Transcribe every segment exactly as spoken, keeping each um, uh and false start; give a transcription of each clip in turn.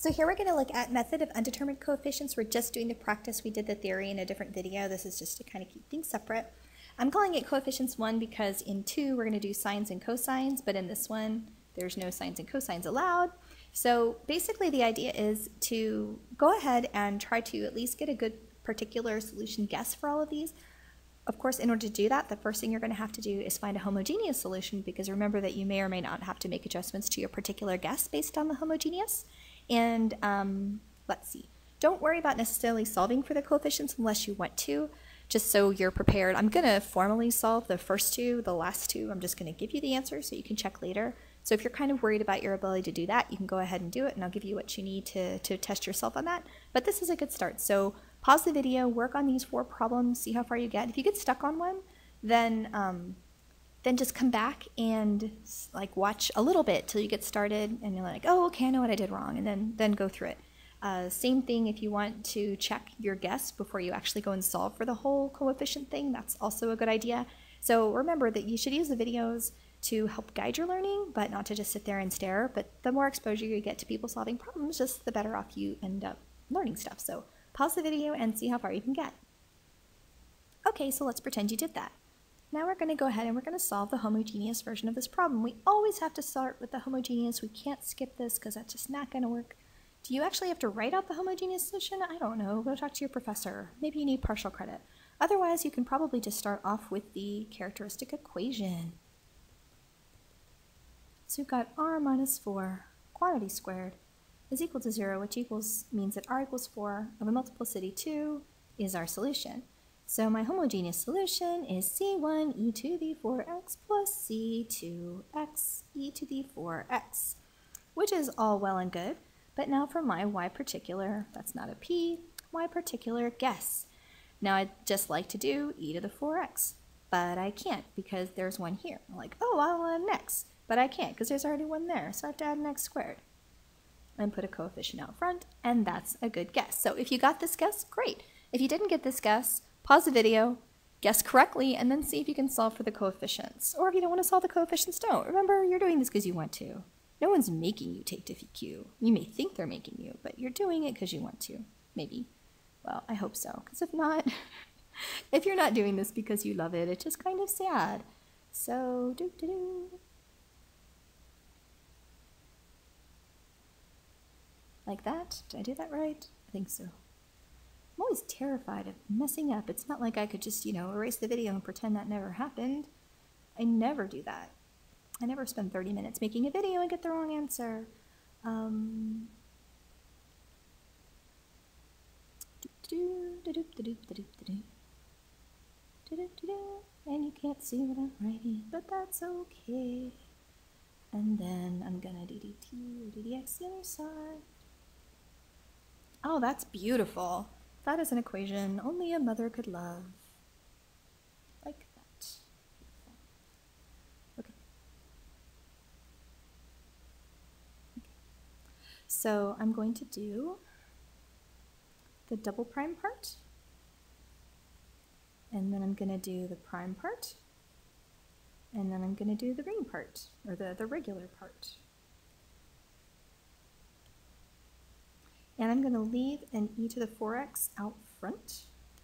So here we're going to look at method of undetermined coefficients. We're just doing the practice. We did the theory in a different video. This is just to kind of keep things separate. I'm calling it coefficients one because in two we're going to do sines and cosines, but in this one there's no sines and cosines allowed. So basically the idea is to go ahead and try to at least get a good particular solution guess for all of these. Of course, in order to do that, the first thing you're going to have to do is find a homogeneous solution, because remember that you may or may not have to make adjustments to your particular guess based on the homogeneous. And um, let's see, don't worry about necessarily solving for the coefficients unless you want to, just so you're prepared. I'm going to formally solve the first two, the last two. I'm just going to give you the answer so you can check later. So if you're kind of worried about your ability to do that, you can go ahead and do it, and I'll give you what you need to, to test yourself on that. But this is a good start. So pause the video, work on these four problems, see how far you get. If you get stuck on one, then um, then just come back and like watch a little bit till you get started, and you're like, oh, okay, I know what I did wrong, and then then go through it. Uh, same thing if you want to check your guess before you actually go and solve for the whole coefficient thing. That's also a good idea. So remember that you should use the videos to help guide your learning, but not to just sit there and stare. But the more exposure you get to people solving problems, just the better off you end up learning stuff. So pause the video and see how far you can get. Okay, so let's pretend you did that. Now we're going to go ahead and we're going to solve the homogeneous version of this problem. We always have to start with the homogeneous. We can't skip this because that's just not going to work. Do you actually have to write out the homogeneous solution? I don't know. Go talk to your professor. Maybe you need partial credit. Otherwise, you can probably just start off with the characteristic equation. So we've got r minus four quantity squared is equal to zero, which equals means that r equals four of a multiplicity two is our solution. So my homogeneous solution is c one e to the four x plus c two x e to the four x, which is all well and good. But now for my y particular, that's not a p, y particular guess. Now I'd just like to do e to the four x, but I can't because there's one here. I'm like, oh, I want an x, but I can't because there's already one there, so I have to add an x squared and put a coefficient out front, and that's a good guess. So if you got this guess, great. If you didn't get this guess, pause the video, guess correctly, and then see if you can solve for the coefficients. Or if you don't want to solve the coefficients, don't. Remember, you're doing this because you want to. No one's making you take Diffie Q. You may think they're making you, but you're doing it because you want to. Maybe. Well, I hope so, because if not, if you're not doing this because you love it, it's just kind of sad. So, doo-doo-doo. Like that? Did I do that right? I think so. I'm always terrified of messing up. It's not like I could just, you know, erase the video and pretend that never happened. I never do that. I never spend thirty minutes making a video and get the wrong answer. Um, and you can't see what I'm writing, but that's okay. And then I'm gonna d dt or d dx the other side. Oh, that's beautiful. That is an equation only a mother could love. Like that. Okay. Okay. So I'm going to do the double prime part, and then I'm going to do the prime part, and then I'm going to do the ring part, or the, the regular part. And I'm going to leave an e to the four x out front.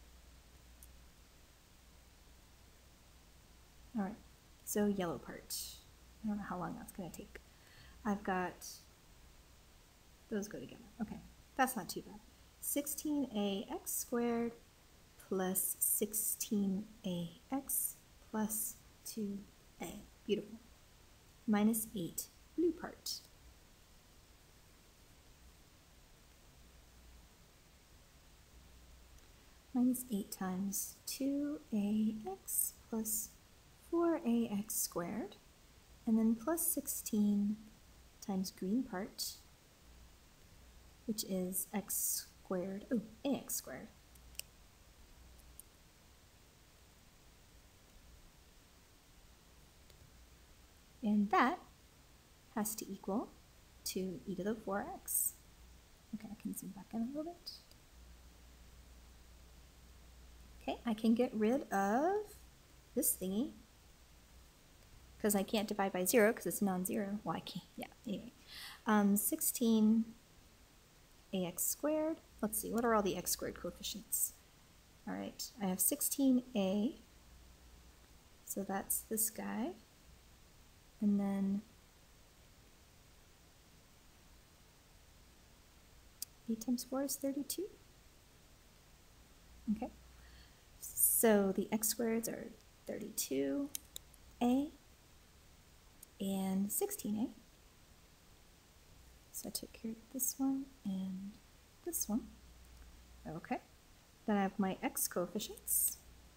All right, so yellow part. I don't know how long that's going to take. I've got, those go together. Okay, that's not too bad. sixteen a x squared plus sixteen a x plus two a. Beautiful. Minus eight blue part. Minus eight times two a x plus four a x squared, and then plus sixteen times green part, which is x squared, oh, ax squared. And that has to equal to e to the four x. Okay, I can zoom back in a little bit. Okay, I can get rid of this thingy because I can't divide by zero because it's non-zero. Well, I can't, yeah, anyway. Um, sixteen ax squared. Let's see, what are all the x squared coefficients? All right, I have sixteen a, so that's this guy. And then eight times four is thirty-two. Okay, so the x squareds are thirty-two a and sixteen a. So I took care of this one and this one. Okay, then I have my x coefficients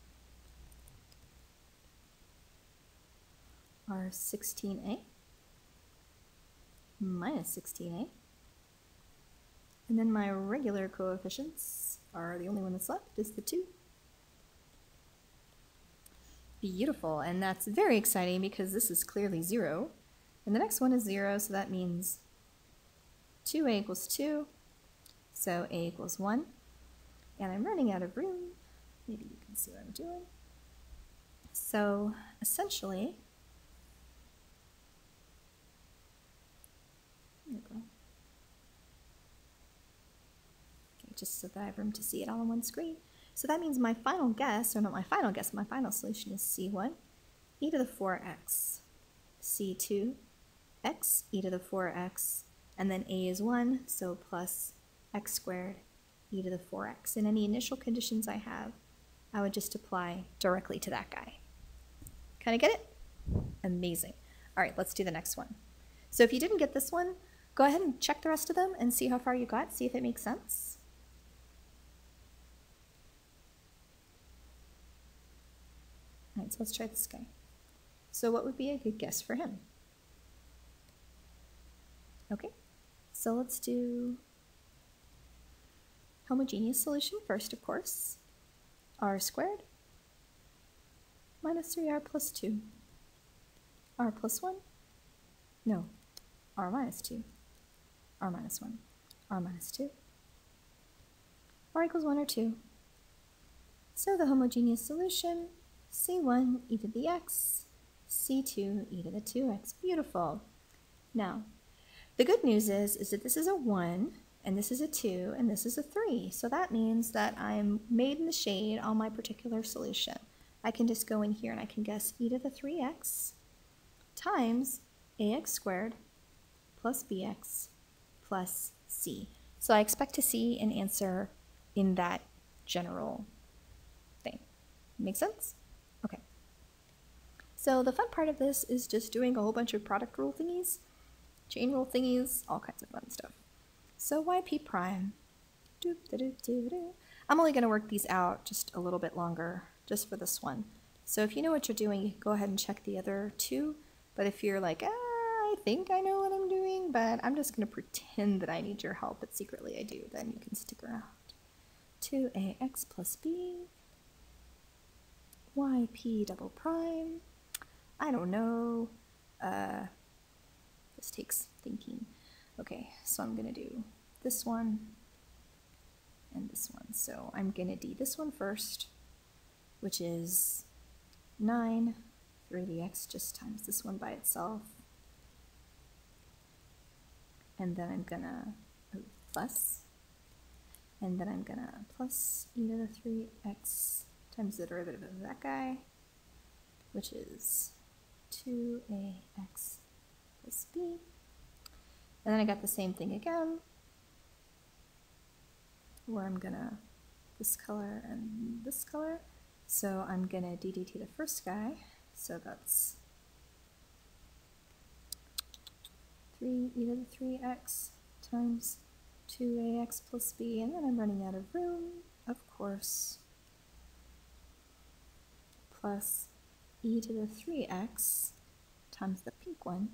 are sixteen a minus sixteen a. And then my regular coefficients are, the only one that's left is the two. Beautiful, and that's very exciting because this is clearly zero. And the next one is zero, so that means two a equals two, so a equals one. And I'm running out of room. Maybe you can see what I'm doing. So essentially, there we go. Okay, just so that I have room to see it all on one screen. So that means my final guess, or not my final guess, my final solution is c one, e to the four x, c two, x, e to the four x, and then a is one, so plus x squared, e to the four x. And any initial conditions I have, I would just apply directly to that guy. Kind of get it? Amazing. All right, let's do the next one. So if you didn't get this one, go ahead and check the rest of them and see how far you got, see if it makes sense. All right, so let's try this guy. So what would be a good guess for him? Okay, so let's do homogeneous solution first, of course. R squared minus three r plus two. R plus one? No, r minus two. R minus one. R minus two. R equals one or two. So the homogeneous solution, c one e to the x, c two e to the two x. Beautiful. Now, the good news is, is that this is a one, and this is a two, and this is a three. So that means that I'm made in the shade on my particular solution. I can just go in here and I can guess e to the three x times ax squared plus bx plus c. So I expect to see an answer in that general thing. Make sense? Okay. So the fun part of this is just doing a whole bunch of product rule thingies, chain rule thingies, all kinds of fun stuff. So yp prime, doop, da, doop, doo, doo. I'm only going to work these out just a little bit longer, just for this one. So if you know what you're doing, you can go ahead and check the other two. But if you're like, ah, I think I know what I'm doing, but I'm just going to pretend that I need your help, but secretly I do, then you can stick around. two ax plus b, yp double prime, I don't know, uh, this takes thinking. Okay, so I'm going to do this one and this one. So I'm going to do this one first, which is nine, three d x just times this one by itself. And then I'm going to plus, and then I'm going to plus e to the three x times the derivative of that guy, which is two a x plus b. And then I got the same thing again, where I'm gonna this color and this color. So I'm gonna d dt the first guy, so that's three e to the three x times two ax plus b, and then I'm running out of room, of course, plus e to the three x times the pink one.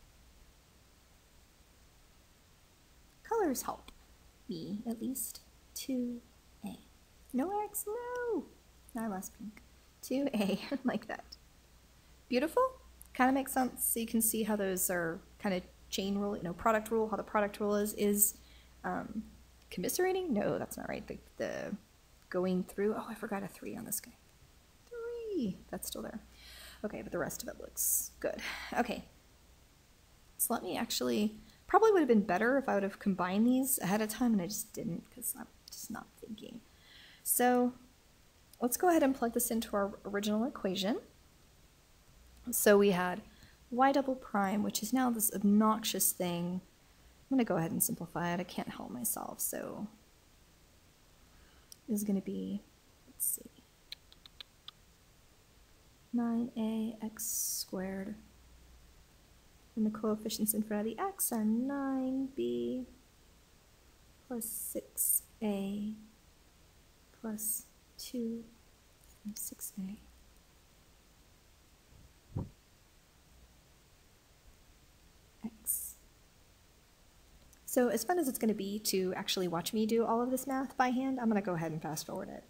Colors help me, at least. two a. No x? No! Now I lost pink. two a, like that. Beautiful? Kind of makes sense. So you can see how those are kind of chain rule, you know, product rule, how the product rule is, is um, commiserating? No, that's not right. The, the going through, oh, I forgot a three on this guy. Three! That's still there. Okay, but the rest of it looks good. Okay. So let me actually Probably would have been better if I would have combined these ahead of time, and I just didn't because I'm just not thinking. So let's go ahead and plug this into our original equation. So we had y double prime, which is now this obnoxious thing. I'm going to go ahead and simplify it. I can't help myself. So this is going to be, let's see, nine a x squared. And the coefficients in front of the x are nine b plus six a plus two and six a. X. So as fun as it's going to be to actually watch me do all of this math by hand, I'm going to go ahead and fast forward it.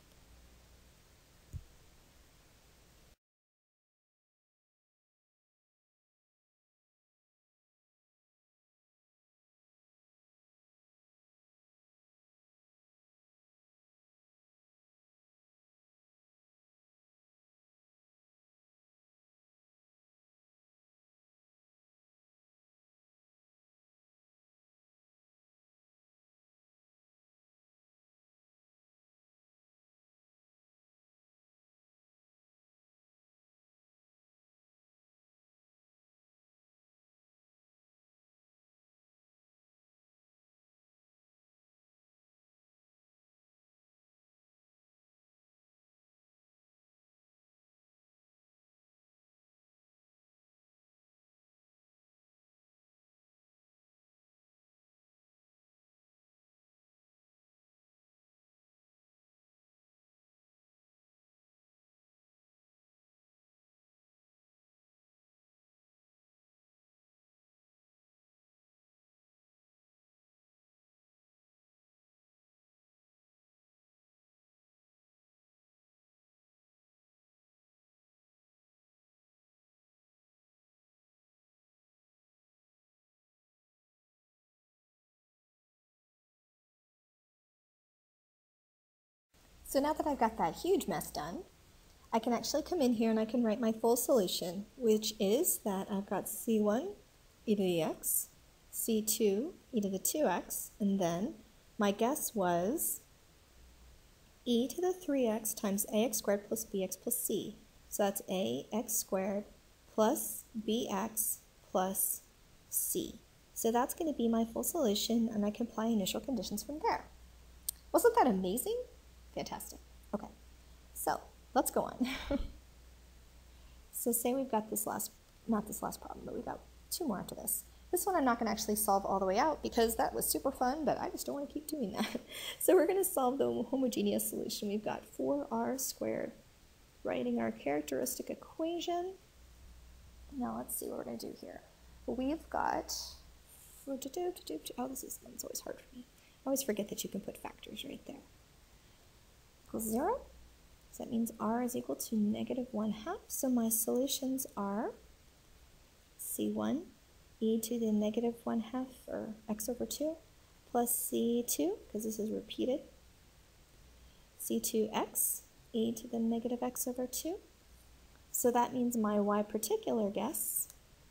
So now that I've got that huge mess done, I can actually come in here and I can write my full solution, which is that I've got c one e to the x, c two e to the two x, and then my guess was e to the three x times ax squared plus bx plus c. So that's ax squared plus bx plus c. So that's going to be my full solution, and I can apply initial conditions from there. Wasn't that amazing? Fantastic. Okay, so let's go on. So say we've got this last, not this last problem, but we've got two more after this. This one I'm not going to actually solve all the way out because that was super fun, but I just don't want to keep doing that. So we're going to solve the homogeneous solution. We've got four r squared. Writing our characteristic equation. Now let's see what we're going to do here. We've got, oh, this is one's always hard for me. I always forget that you can put factors right there. Equals zero. So that means r is equal to negative one half. So my solutions are c one e to the negative one half, or x over two, plus c two, because this is repeated, c two x e to the negative x over two. So that means my y particular guess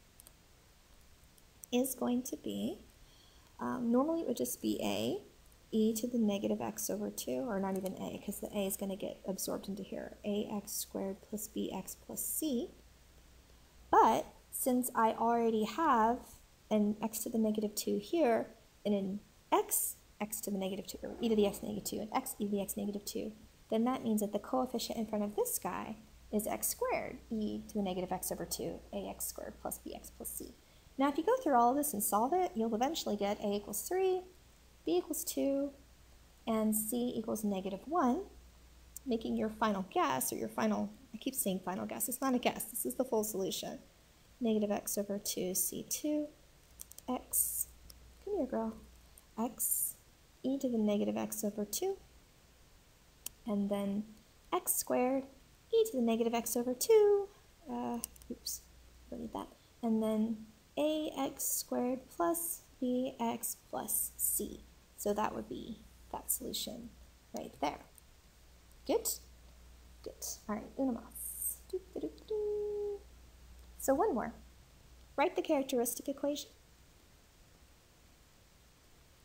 is going to be, um, normally it would just be a, e to the negative x over two, or not even a, because the a is going to get absorbed into here, ax squared plus bx plus c. But since I already have an x to the negative two here, and an x, x to the negative two, or e to the x negative two, and x e to the x negative two, then that means that the coefficient in front of this guy is x squared, e to the negative x over two, ax squared plus bx plus c. Now if you go through all of this and solve it, you'll eventually get a equals three, b equals two, and c equals negative one, making your final guess, or your final, I keep saying final guess, it's not a guess, this is the full solution. Negative x over two, c two, x, come here girl, x, e to the negative x over two, and then x squared, e to the negative x over two, uh, oops, don't need that, and then ax squared plus bx plus c. So that would be that solution right there. Good? Good. All right, una más. Doo, doo, doo, doo. So one more. Write the characteristic equation.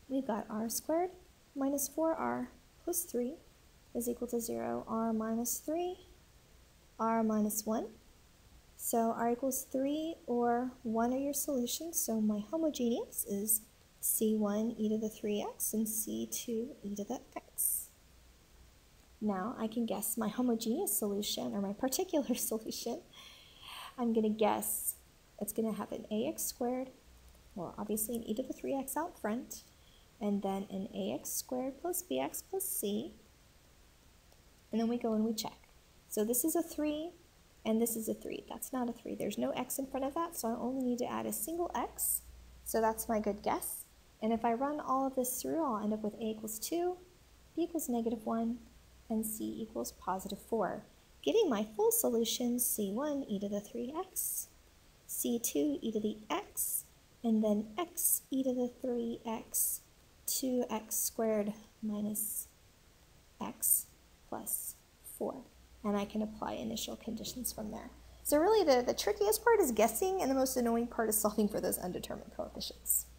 we've got r squared minus four r plus three is equal to zero, r minus three, r minus one. So r equals three or one are your solutions. So my homogeneous is c one e to the three x and c two e to the x. Now I can guess my homogeneous solution, or my particular solution. I'm going to guess it's going to have an ax squared, well obviously an e to the three x out front, and then an ax squared plus bx plus c, and then we go and we check. So this is a three, and this is a three. That's not a three. There's no x in front of that, so I only need to add a single x. So that's my good guess. And if I run all of this through, I'll end up with a equals two, b equals negative one, and c equals positive four. Getting my full solution, c one e to the three x, c two e to the x, and then x e to the three x, two x squared minus x plus four. And I can apply initial conditions from there. So really the, the trickiest part is guessing, and the most annoying part is solving for those undetermined coefficients.